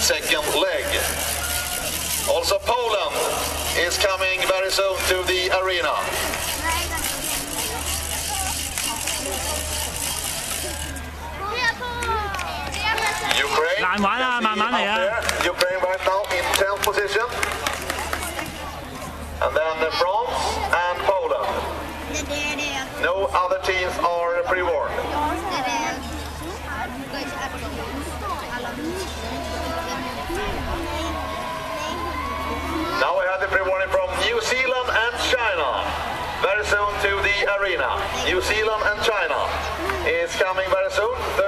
second leg. Also Poland is coming very soon to the arena. Ukraine, Ukraine right now in 10th position. And then France and Poland. No other teams are pre-warned. Now we have the pre-warning from New Zealand and China. Very soon to the arena. New Zealand and China is coming very soon.